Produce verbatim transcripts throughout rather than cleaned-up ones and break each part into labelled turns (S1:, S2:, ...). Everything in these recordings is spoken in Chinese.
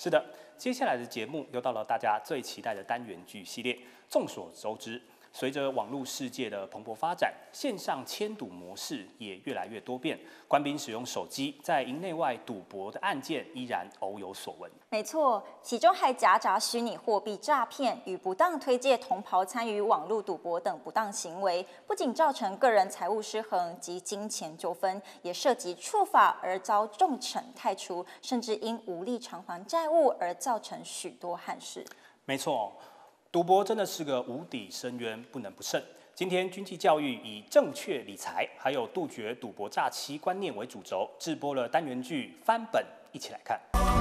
S1: 是的，接下来的节目又到了大家最期待的单元剧系列。众所周知，随着网络世界的蓬勃发展，线上签赌模式也越来越多变。官兵使用手机在营内外赌博的案件依然偶有所闻。
S2: 没错，其中还夹杂虚拟货币诈骗与不当推介同袍参与网络赌博等不当行为，不仅造成个人财务失衡及金钱纠纷，也涉及触法而遭重惩太除，甚至因无力偿还债务而造成许多憾事。
S1: 没错。赌博真的是个无底深渊，不能不慎。今天军纪教育以正确理财，还有杜绝赌博诈欺观念为主轴，制播了单元剧《翻本》，一起来看。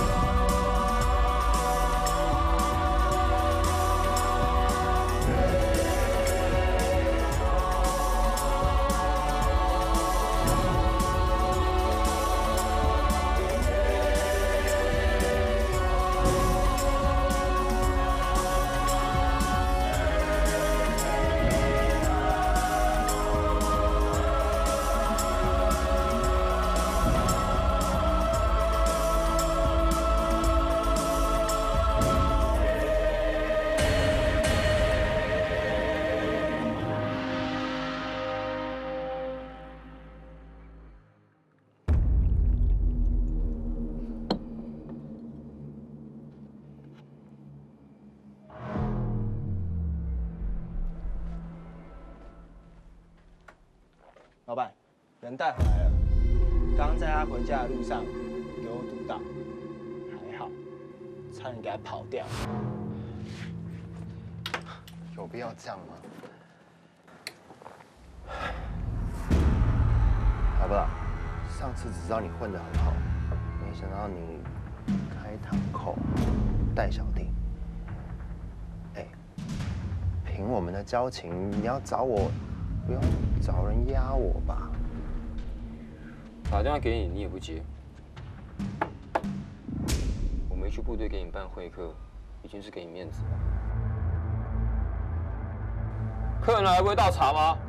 S3: 老板，人带回来了。刚刚在他回家的路上给我堵到，还好，差点给他跑掉。
S4: 有必要这样吗？好不好？上次只知道你混得很好，没想到你开堂口带小弟。哎，凭我们的交情，你要找我，不用找人压我吧？
S5: 打电话给你，你也不接。我没去部队给你办会客，已经是给你面子了。客人来不会倒茶吗？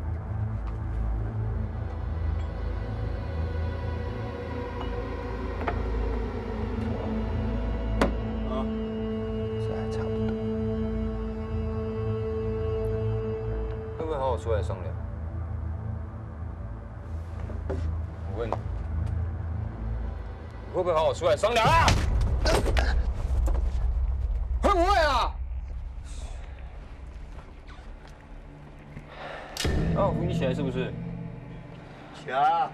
S5: 啊，
S4: 这还差不多。
S5: 会不会好好出来商量？我问你，你会不会好好出来商量啊？会不会啊？要我扶你起来是不是？
S4: 起来啊！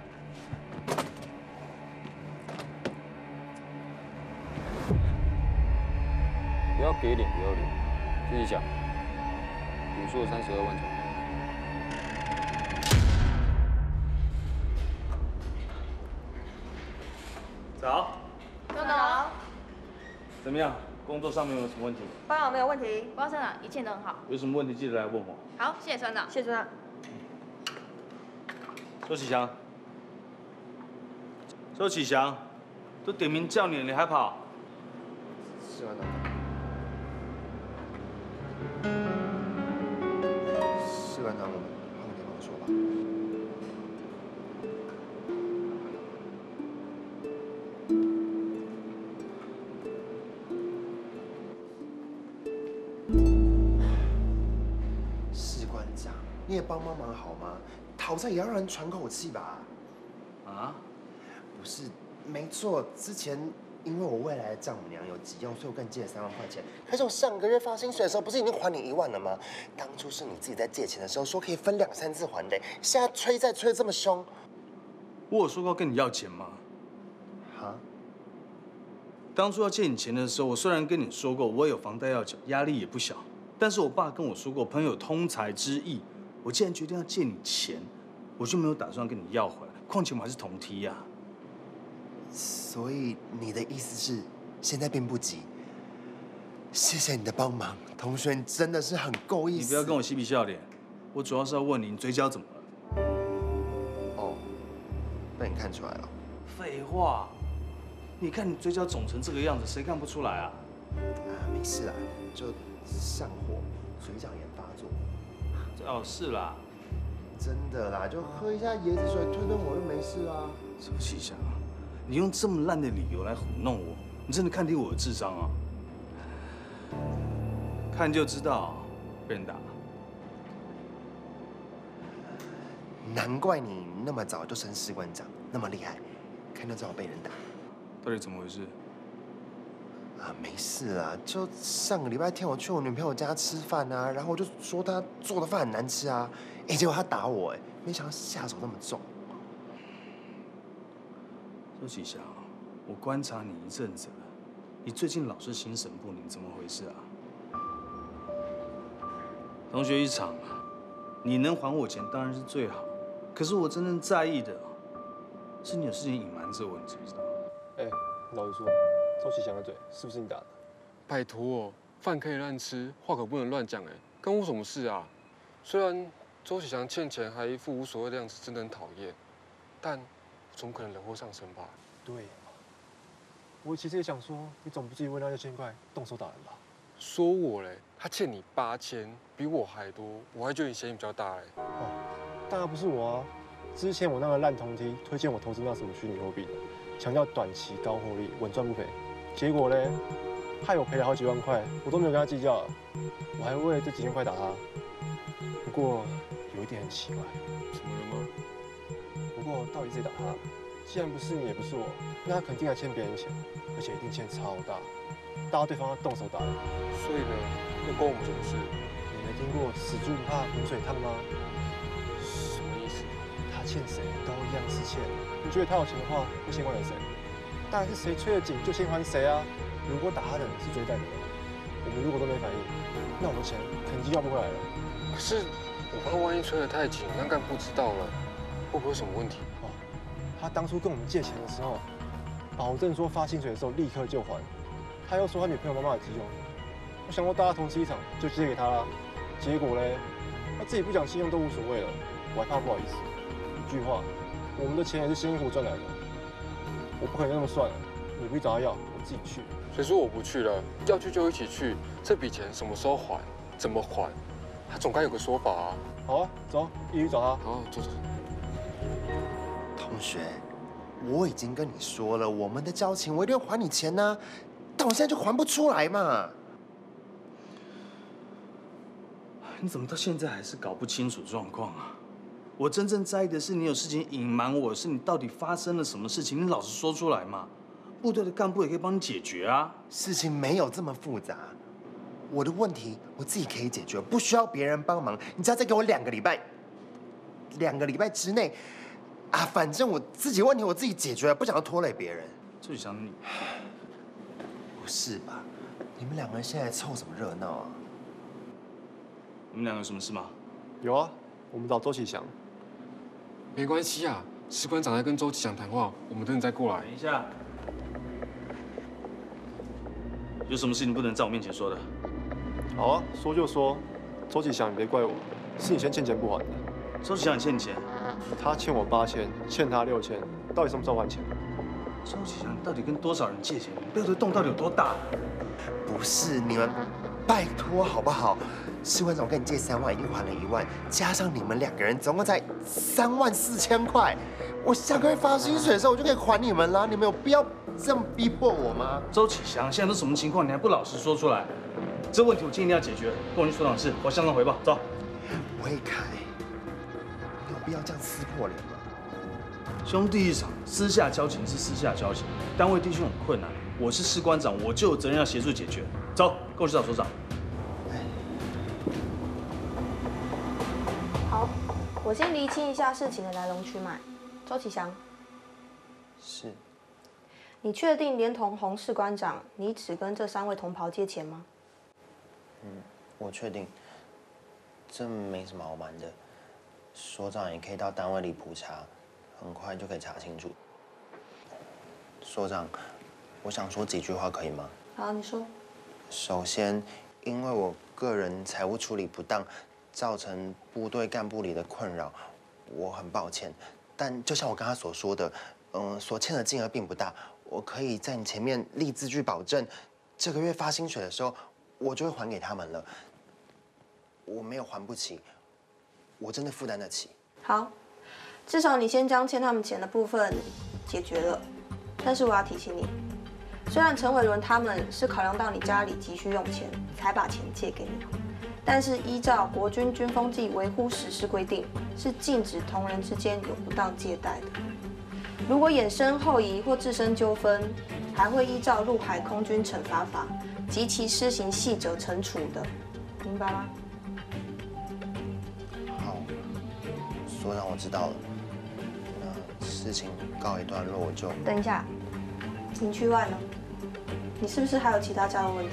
S5: 不要给脸，不要脸，自己讲。你说的三十二万成。
S1: 早，
S6: 周董，
S1: 怎么样？工作上面有什么问题？
S6: 保养没有问题，包村长一切都很好。
S1: 有什么问题记得来问我。
S6: 好，谢谢村长，谢谢村长。
S1: 周启祥，周启祥，都点名叫你了，你还跑？
S4: 是吗，老板？士官长，换个地方说吧。士官长，你也帮帮忙好吗？讨债也要让人喘口气吧？
S1: 啊？
S4: 不是，没错，之前因为我未来的丈母娘有急用，所以我跟你借了三万块钱。可是我上个月发薪水的时候，不是已经还你一万了吗？当初是你自己在借钱的时候说可以分两三次还的，现在催债催得这么凶。
S1: 我有说过跟你要钱吗？
S4: 哈？
S1: 当初要借你钱的时候，我虽然跟你说过我有房贷要缴，压力也不小，但是我爸跟我说过朋友通财之义，我既然决定要借你钱，我就没有打算跟你要回来。况且我们还是同梯呀。
S4: 所以你的意思是，现在并不急。谢谢你的帮忙，同学，你真的是很够意思。
S1: 你不要跟我嬉皮笑脸，我主要是要问你，你嘴角怎么了？
S4: 哦，被你看出来了。
S1: 废话，你看你嘴角肿成这个样子，谁看不出来啊？
S4: 啊，没事啦，就上火，嘴角炎发作。
S1: 哦，是啦。
S4: 真的啦，就喝一下椰子水，吞吞火就没事啦。
S1: 周启祥，你用这么烂的理由来糊弄我，
S7: 你真的看低我的智商啊？看就知道，被人打。
S4: 难怪你那么早就升士官长，那么厉害，看就知道被人打。
S7: 到底怎么回事？
S4: 啊，没事啦，就上个礼拜天我去我女朋友家吃饭啊，然后我就说她做的饭很难吃啊，哎，结果她打我，哎，没想到下手那么重。
S7: 周启祥，我观察你一阵子了，你最近老是心神不宁，怎么回事啊？同学一场，你能还我钱当然是最好，可是我真正在意的是你有事情隐瞒着我，你知不知道？
S8: 哎，老实说，周启祥的嘴是不是你打的？
S9: 拜托哦，饭可以乱吃，话可不能乱讲哎，关我什么事啊？虽然周启祥欠钱还一副无所谓的样子，真的很讨厌，但总可能惹祸上身吧？
S8: 对嘛，我其实也想说，你总不至于为那六千块动手打人吧？
S9: 说我嘞，他欠你八千，比我还多，我还觉得你嫌疑比较大嘞。
S8: 哦，当然不是我啊，之前我那个烂同梯推荐我投资那什么虚拟货币的，强调短期高获利，稳赚不赔，结果嘞，害我赔了好几万块，我都没有跟他计较，我还为了这几千块打他。不过有一点很奇怪，
S9: 怎么了吗？
S8: 不过到底谁打他？既然不是你，也不是我，那他肯定还欠别人钱，而且一定欠超大，大到对方要动手打人。
S9: 所以呢，那关我们什么事？
S8: 你没听过死猪不怕滚水烫吗？
S9: 什么意思？
S8: 他欠谁都一样是欠。你觉得他有钱的话，会先还给谁？当然是谁催得紧就先还谁啊！如果打他的人是追债的人，我们如果都没反应，那我们钱肯定要不回来了。
S9: 可是我怕万一催得太紧，让干部知道了，会不会有什么问题？
S8: 哦，他当初跟我们借钱的时候，保证说发薪水的时候立刻就还，他又说他女朋友妈妈的急用，我想过大家同吃一场就借给他啦。结果嘞，他自己不讲信用都无所谓了，我还怕不好意思。一句话，我们的钱也是辛辛苦苦赚来的，我不可能那么算了。你不去找他要，我自己去。
S9: 谁说我不去了？要去就一起去。这笔钱什么时候还？怎么还？他总该有个说法啊。
S8: 好啊，走，一起去找他。
S9: 好，走走。
S4: 同学，我已经跟你说了，我们的交情我一定会还你钱呐、啊，但我现在就还不出来嘛。
S7: 你怎么到现在还是搞不清楚状况啊？我真正在意的是你有事情隐瞒我，是你到底发生了什么事情？你老实说出来嘛。部队的干部也可以帮你解决啊。
S4: 事情没有这么复杂，我的问题我自己可以解决，不需要别人帮忙。你只要再给我两个礼拜，两个礼拜之内，啊，反正我自己问题我自己解决，不想要拖累别人。
S7: 周启祥，你
S4: 不是吧？你们两个人现在凑什么热闹啊？
S7: 你们两个有什么事吗？
S8: 有啊，我们找周启祥。
S9: 没关系啊，士官长在跟周启祥谈话，我们等等再过来。
S7: 等一下，有什么事情不能在我面前说的？
S8: 好啊，说就说。周启祥，你别怪我，是你先欠钱不还的。
S7: 周启祥，你欠你钱？
S8: 他欠我八千，欠他六千，到底什么时候还钱？
S7: 周启祥，你到底跟多少人借钱？你背后的洞到底有多大？
S4: 不是你们，拜托好不好？士官长我跟你借三万，已经还了一万，加上你们两个人，总共才三万四千块。我下个月发薪水的时候，我就可以还你们啦。你们有必要这样逼迫我吗？
S7: 周启祥，现在都什么情况？你还不老实说出来？这问题我今天一定要解决。跟我去所长室，我向上汇报。走。
S4: 魏凯，有必要这样撕破脸吗？
S7: 兄弟一场，私下交情是私下交情，单位弟兄很困难，我是士官长，我就有责任要协助解决。走，跟我去找所长。
S6: 好，我先厘清一下事情的来龙去脉。周启祥，
S4: 是。
S6: 你确定连同洪士官长，你只跟这三位同袍借钱吗？
S4: 嗯，我确定，这没什么好瞒的。所长也可以到单位里普查，很快就可以查清楚。所长，我想说几句话，可以吗？
S6: 好，你说。
S4: 首先，因为我个人财务处理不当，造成部队干部里的困扰，我很抱歉。但就像我刚才所说的，嗯，所欠的金额并不大，我可以在你前面立字据保证，这个月发薪水的时候，我就会还给他们了。我没有还不起，我真的负担得起。
S6: 好，至少你先将欠他们钱的部分解决了。但是我要提醒你， 虽然陈伟伦他们是考量到你家里急需用钱，才把钱借给你，但是依照国军军风纪维护实施规定，是禁止同仁之间有不当借贷的。如果衍生后移或自身纠纷，还会依照陆海空军惩罚法及其施行细则惩处的，明白吗？
S4: 好，所长我知道了。那事情告一段落，我就
S6: 等一下，营区外呢？你是不是还有其他家务问题？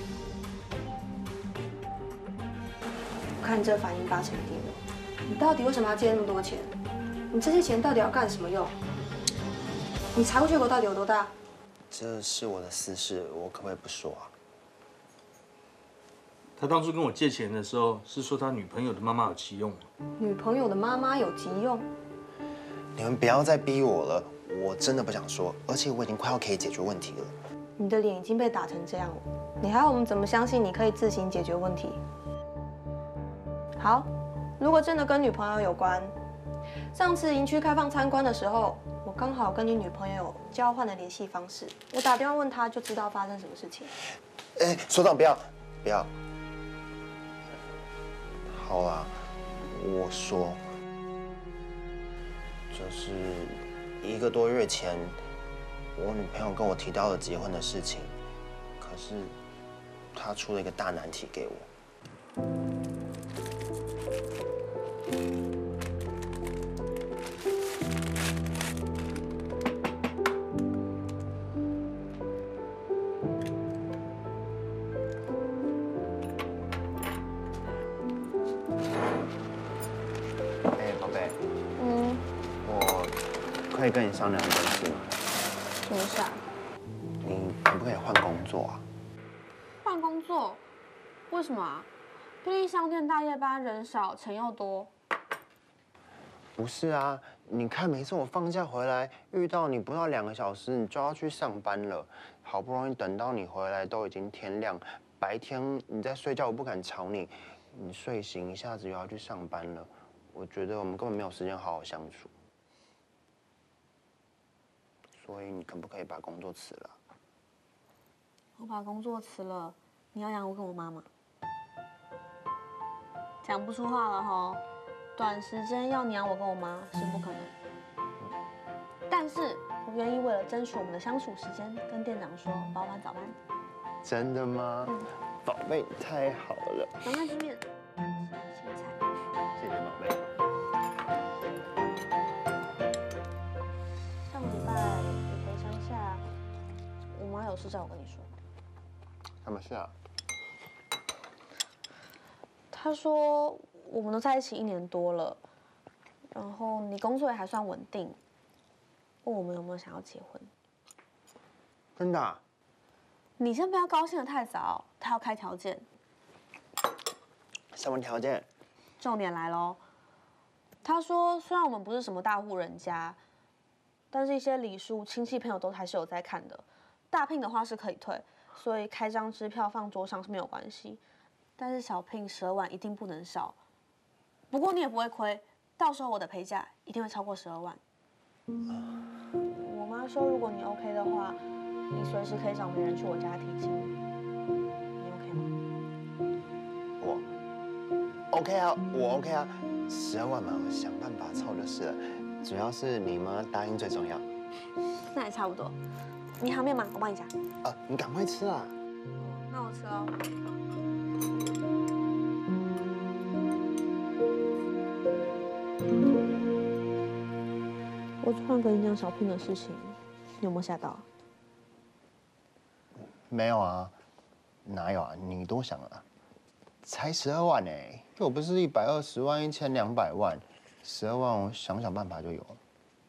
S6: 我看你这反应八成一定有。你到底为什么要借那么多钱？你这些钱到底要干什么用？你财务缺口到底有多大？
S4: 这是我的私事，我可不可以不说啊？
S7: 他当初跟我借钱的时候，是说他女朋友的妈妈有急用。
S6: 女朋友的妈妈有急用？
S4: 你们不要再逼我了，我真的不想说，而且我已经快要可以解决问题了。
S6: 你的脸已经被打成这样了，你还要我们怎么相信你可以自行解决问题？好，如果真的跟女朋友有关，上次营区开放参观的时候，我刚好跟你女朋友交换了联系方式，我打电话问她就知道发生什么事情。
S4: 哎，所长不要，不要。好啦，我说，就是一个多月前，我女朋友跟我提到了结婚的事情，可是她出了一个大难题给我。哎，宝贝，
S6: 嗯，
S4: 我可以跟你商量一件事吗？
S6: 什么事啊？
S4: 你可不可以换工作啊？
S6: 换工作？为什么啊？便利商店大夜班人少，钱又多。
S4: 不是啊，你看每次我放假回来，遇到你不到两个小时，你就要去上班了。好不容易等到你回来，都已经天亮，白天你在睡觉，我不敢吵你，你睡醒一下子又要去上班了。我觉得我们根本没有时间好好相处，所以你可不可以把工作辞了？
S6: 我把工作辞了，你要养我跟我妈妈？讲不出话了哈。短时间要你养我跟我妈是不可能，但是我愿意为了争取我们的相处时间，跟店长说包晚早班。
S4: 真的吗？嗯，宝贝，你太好了。
S6: 赶快吃面，青菜。
S4: 谢谢宝贝。
S6: 上礼拜我回乡下，我妈有事叫我跟你说。
S4: 什么事啊？
S6: 她说我们都在一起一年多了，然后你工作也还算稳定，问我们有没有想要结婚。
S4: 真的啊？
S6: 你先不要高兴得太早，她要开条件。
S4: 什么条件？
S6: 重点来喽。她说，虽然我们不是什么大户人家，但是一些礼数亲戚朋友都还是有在看的。大聘的话是可以退，所以开张支票放桌上是没有关系。但是小聘十二万一定不能少。不过你也不会亏，到时候我的赔价一定会超过十二万。我妈说，如果你 OK 的话，你随时可以找媒人去我家提亲，你 OK 吗？
S4: 我 OK 啊，我 OK 啊，十二万嘛，我想办法凑就是了。主要是你妈答应最重要。
S6: 那也差不多。你好面吗？我帮你夹。
S4: 啊，你赶快吃啊！
S6: 那我吃哦。我突然跟你讲小聘的事情，你有没有吓到？
S4: 没有啊，哪有啊？你多想了，才十二万哎，又不是一百二十万、一千两百万，十二万我想想办法就有了。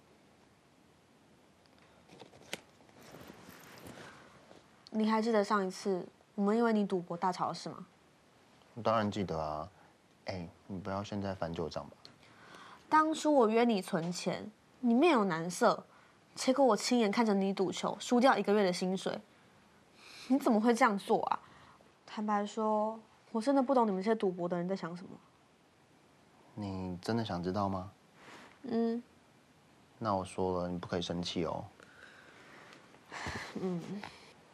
S6: 你还记得上一次我们因为你赌博大吵的事吗？
S4: 我当然记得啊，哎，你不要现在翻旧账吧。
S6: 当初我约你存钱，你面有难色，结果我亲眼看着你赌球输掉一个月的薪水，你怎么会这样做啊？坦白说，我真的不懂你们这些赌博的人在想什么。
S4: 你真的想知道吗？
S6: 嗯。
S4: 那我说了，你不可以生气哦。
S6: 嗯。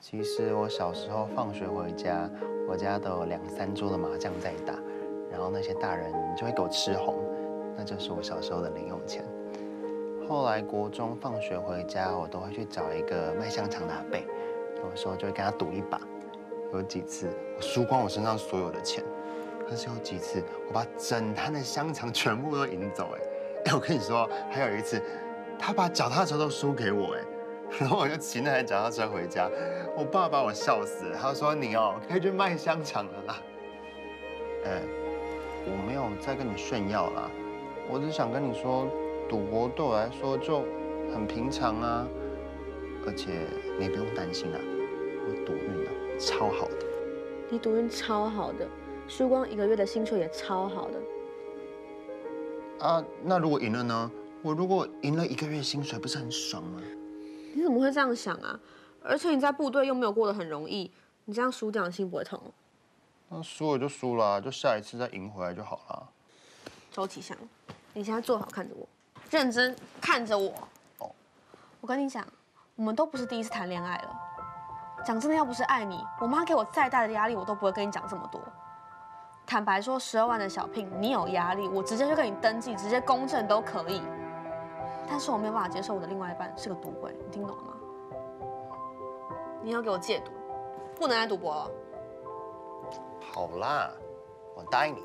S4: 其实我小时候放学回家，我家都有两三桌的麻将在打，然后那些大人就会给我吃红，那就是我小时候的零用钱。后来国中放学回家，我都会去找一个卖香肠的阿伯，有时候就会跟他赌一把。有几次我输光我身上所有的钱，可是有几次我把整摊的香肠全部都赢走。哎，哎，我跟你说，还有一次，他把脚踏车都输给我。哎。然后我就骑那台脚踏车回家，我爸把我笑死了。他说：“你哦，可以去卖香肠了啦。”哎，我没有在跟你炫耀啦，我只想跟你说，赌博对我来说就很平常啊。而且你不用担心啊，我赌运啊超好的。
S6: 你赌运超好的，输光一个月的薪水也超好的。
S4: 啊，那如果赢了呢？我如果赢了一个月薪水，不是很爽吗？
S6: 你怎么会这样想啊？而且你在部队又没有过得很容易，你这样输掉，你心不会痛？
S4: 那输了就输了，就下一次再赢回来就好了。
S6: 周启祥，你现在坐好看着我，认真看着我。哦，我跟你讲，我们都不是第一次谈恋爱了。讲真的，要不是爱你，我妈给我再大的压力，我都不会跟你讲这么多。坦白说，十二万的小聘，你有压力，我直接就跟你登记，直接公证都可以。但是我没有办法接受我的另外一半是个赌鬼，你听懂了吗？你要给我戒赌，不能再赌博了。
S4: 好啦，我答应你。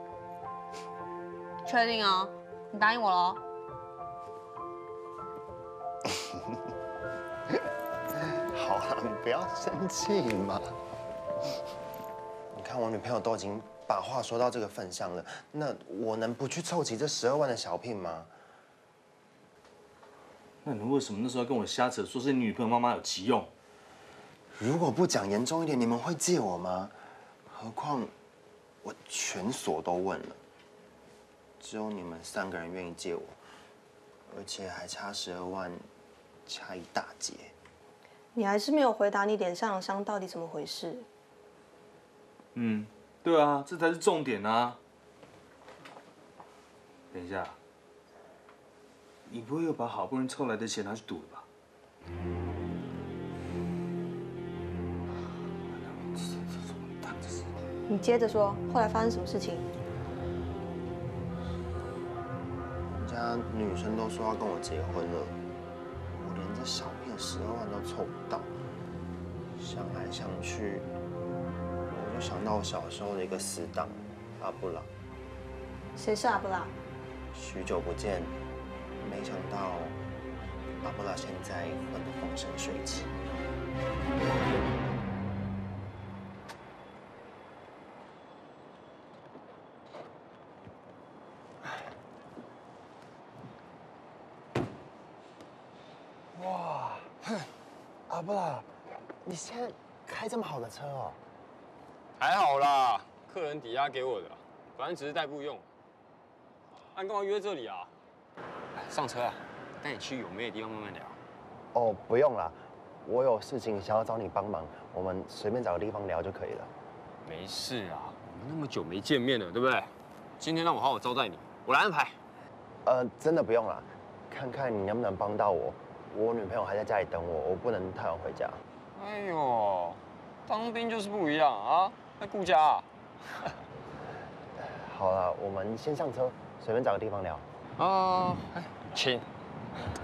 S6: 确定哦？你答应我了？
S4: 好了，你不要生气嘛。你看我女朋友都已经把话说到这个份上了，那我能不去凑齐这十二万的小聘吗？
S7: 那你为什么那时候要跟我瞎扯，说是你女朋友妈妈有急用？
S4: 如果不讲严重一点，你们会借我吗？何况我全所都问了，只有你们三个人愿意借我，而且还差十二万，差一大截。
S6: 你还是没有回答你脸上的伤到底怎么回事？
S7: 嗯，对啊，这才是重点啊。等一下。你不会又把好不容易凑来的钱拿去赌了吧？
S6: 你接着说，后来发生什么事情？
S4: 人家女生都说要跟我结婚了，我连这小聘十二万都凑不到。想来想去，我就想到我小时候的一个死党阿布拉。
S6: 谁是阿布拉？
S4: 许久不见。没想到阿布拉现在混得风生水起。哇，阿布拉，你现在开这么好的车哦？
S5: 还好啦，客人抵押给我的，反正只是代步用。啊，你干嘛约这里啊？上车啊，带你去有妹的地方慢慢聊。
S4: 哦，不用啦，我有事情想要找你帮忙，我们随便找个地方聊就可以了。
S5: 没事啊，我们那么久没见面了，对不对？今天让我好好招待你，我来安排。
S4: 呃，真的不用啦，看看你能不能帮到我。我女朋友还在家里等我，我不能太晚回家。
S5: 哎呦，当兵就是不一样啊，还顾家啊。
S4: 好了，我们先上车，随便找个地方聊。
S5: 啊，哎，请。